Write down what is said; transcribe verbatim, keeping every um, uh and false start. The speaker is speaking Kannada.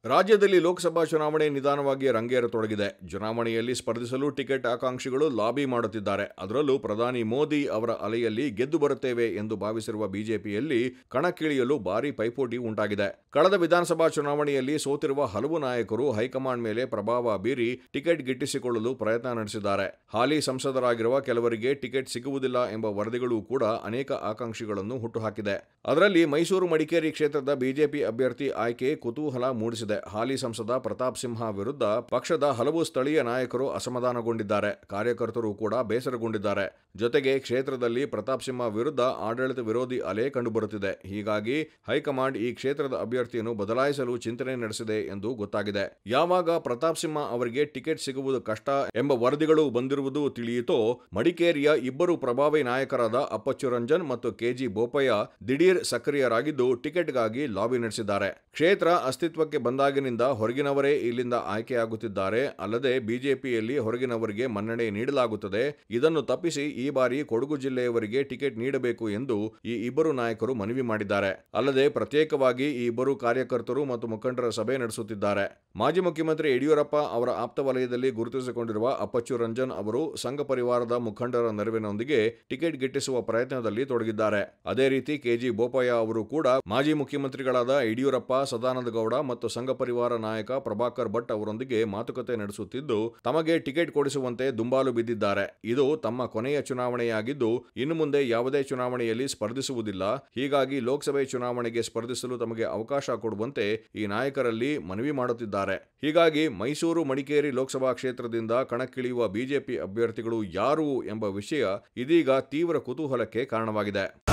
ರಾಜ್ಯದಲ್ಲಿ ಲೋಕಸಭಾ ಚುನಾವಣೆ ನಿಧಾನವಾಗಿ ರಂಗೇರತೊಡಗಿದೆ. ಚುನಾವಣೆಯಲ್ಲಿ ಸ್ಪರ್ಧಿಸಲು ಟಿಕೆಟ್ ಆಕಾಂಕ್ಷಿಗಳು ಲಾಬಿ ಮಾಡುತ್ತಿದ್ದಾರೆ. ಅದರಲ್ಲೂ ಪ್ರಧಾನಿ ಮೋದಿ ಅವರ ಅಲೆಯಲ್ಲಿ ಗೆದ್ದು ಬರುತ್ತೇವೆ ಎಂದು ಭಾವಿಸಿರುವ ಬಿಜೆಪಿಯಲ್ಲಿ ಕಣಕ್ಕಿಳಿಯಲು ಭಾರೀ ಪೈಪೋಟಿ ಉಂಟಾಗಿದೆ. ಕಳೆದ ವಿಧಾನಸಭಾ ಚುನಾವಣೆಯಲ್ಲಿ ಸೋತಿರುವ ಹಲವು ನಾಯಕರು ಹೈಕಮಾಂಡ್ ಮೇಲೆ ಪ್ರಭಾವ ಬೀರಿ ಟಿಕೆಟ್ ಗಿಟ್ಟಿಸಿಕೊಳ್ಳಲು ಪ್ರಯತ್ನ ನಡೆಸಿದ್ದಾರೆ. ಹಾಲಿ ಸಂಸದರಾಗಿರುವ ಕೆಲವರಿಗೆ ಟಿಕೆಟ್ ಸಿಗುವುದಿಲ್ಲ ಎಂಬ ವರದಿಗಳು ಕೂಡ ಅನೇಕ ಆಕಾಂಕ್ಷಿಗಳನ್ನು ಹುಟ್ಟುಹಾಕಿದೆ. ಅದರಲ್ಲಿ ಮೈಸೂರು ಮಡಿಕೇರಿ ಕ್ಷೇತ್ರದ ಬಿಜೆಪಿ ಅಭ್ಯರ್ಥಿ ಆಯ್ಕೆ ಕುತೂಹಲ ಮೂಡಿಸಿದೆ. ಹಾಲಿ ಸಂಸದ ಪ್ರತಾಪ್ ಸಿಂಹ ವಿರುದ್ಧ ಪಕ್ಷದ ಹಲವು ಸ್ಥಳೀಯ ನಾಯಕರು ಅಸಮಾಧಾನಗೊಂಡಿದ್ದಾರೆ. ಕಾರ್ಯಕರ್ತರು ಕೂಡ ಬೇಸರಗೊಂಡಿದ್ದಾರೆ. ಜೊತೆಗೆ ಕ್ಷೇತ್ರದಲ್ಲಿ ಪ್ರತಾಪ್ ಸಿಂಹ ವಿರುದ್ಧ ಆಡಳಿತ ವಿರೋಧಿ ಅಲೆ ಕಂಡುಬರುತ್ತಿದೆ. ಹೀಗಾಗಿ ಹೈಕಮಾಂಡ್ ಈ ಕ್ಷೇತ್ರದ ಅಭ್ಯರ್ಥಿಯನ್ನು ಬದಲಾಯಿಸಲು ಚಿಂತನೆ ನಡೆಸಿದೆ ಎಂದು ಗೊತ್ತಾಗಿದೆ. ಯಾವಾಗ ಪ್ರತಾಪ್ ಸಿಂಹ ಅವರಿಗೆ ಟಿಕೆಟ್ ಸಿಗುವುದು ಕಷ್ಟ ಎಂಬ ವರದಿಗಳು ಬಂದಿರುವುದು ತಿಳಿಯಿತೋ, ಮಡಿಕೇರಿಯ ಇಬ್ಬರು ಪ್ರಭಾವಿ ನಾಯಕರಾದ ಅಪ್ಪಚ್ಚು ರಂಜನ್ ಮತ್ತು ಕೆಜಿ ಬೋಪಯ್ಯ ದಿಢೀರ್ ಸಕ್ರಿಯರಾಗಿದ್ದು ಟಿಕೆಟ್ಗಾಗಿ ಲಾಬಿ ನಡೆಸಿದ್ದಾರೆ. ಕ್ಷೇತ್ರ ಅಸ್ತಿತ್ವಕ್ಕೆ ಬಂದಾಗಿನಿಂದ ಹೊರಗಿನವರೇ ಇಲ್ಲಿಂದ ಆಯ್ಕೆಯಾಗುತ್ತಿದ್ದಾರೆ. ಅಲ್ಲದೆ ಬಿಜೆಪಿಯಲ್ಲಿ ಹೊರಗಿನವರಿಗೆ ಮನ್ನಣೆ ನೀಡಲಾಗುತ್ತದೆ. ಇದನ್ನು ತಪ್ಪಿಸಿ ಈ ಬಾರಿ ಕೊಡಗು ಜಿಲ್ಲೆಯವರಿಗೆ ಟಿಕೆಟ್ ನೀಡಬೇಕು ಎಂದು ಈ ಇಬ್ಬರು ನಾಯಕರು ಮನವಿ ಮಾಡಿದ್ದಾರೆ. ಅಲ್ಲದೆ ಪ್ರತ್ಯೇಕವಾಗಿ ಈ ಇಬ್ಬರು ಕಾರ್ಯಕರ್ತರು ಮತ್ತು ಮುಖಂಡರ ಸಭೆ ನಡೆಸುತ್ತಿದ್ದಾರೆ. ಮಾಜಿ ಮುಖ್ಯಮಂತ್ರಿ ಯಡಿಯೂರಪ್ಪ ಅವರ ಆಪ್ತ ವಲಯದಲ್ಲಿ ಗುರುತಿಸಿಕೊಂಡಿರುವ ಅಪ್ಪಚ್ಚು ರಂಜನ್ ಅವರು ಸಂಘ ಪರಿವಾರದ ಮುಖಂಡರ ನೆರವಿನೊಂದಿಗೆ ಟಿಕೆಟ್ ಗಿಟ್ಟಿಸುವ ಪ್ರಯತ್ನದಲ್ಲಿ ತೊಡಗಿದ್ದಾರೆ. ಅದೇ ರೀತಿ ಕೆಜಿ ಬೋಪಯ್ಯ ಅವರು ಕೂಡ ಮಾಜಿ ಮುಖ್ಯಮಂತ್ರಿಗಳಾದ ಯಡಿಯೂರಪ್ಪ, ಸದಾನಂದ ಗೌಡ ಮತ್ತು ಸಂಘ ಪರಿವಾರ ನಾಯಕ ಪ್ರಭಾಕರ್ ಭಟ್ ಅವರೊಂದಿಗೆ ಮಾತುಕತೆ ನಡೆಸುತ್ತಿದ್ದು, ತಮಗೆ ಟಿಕೆಟ್ ಕೊಡಿಸುವಂತೆ ದುಂಬಾಲು ಬಿದ್ದಿದ್ದಾರೆ. ಇದು ತಮ್ಮ ಕೊನೆಯ ಚುನಾವಣೆಯಾಗಿದ್ದು, ಇನ್ನು ಮುಂದೆ ಯಾವುದೇ ಚುನಾವಣೆಯಲ್ಲಿ ಸ್ಪರ್ಧಿಸುವುದಿಲ್ಲ. ಹೀಗಾಗಿ ಲೋಕಸಭೆ ಚುನಾವಣೆಗೆ ಸ್ಪರ್ಧಿಸಲು ತಮಗೆ ಅವಕಾಶ ಕೊಡುವಂತೆ ಈ ನಾಯಕರಲ್ಲಿ ಮನವಿ ಮಾಡುತ್ತಿದ್ದಾರೆ. ಹೀಗಾಗಿ ಮೈಸೂರು ಮಡಿಕೇರಿ ಲೋಕಸಭಾ ಕ್ಷೇತ್ರದಿಂದ ಕಣಕ್ಕಿಳಿಯುವ ಬಿಜೆಪಿ ಅಭ್ಯರ್ಥಿಗಳು ಯಾರು ಎಂಬ ವಿಷಯ ಇದೀಗ ತೀವ್ರ ಕುತೂಹಲಕ್ಕೆ ಕಾರಣವಾಗಿದೆ.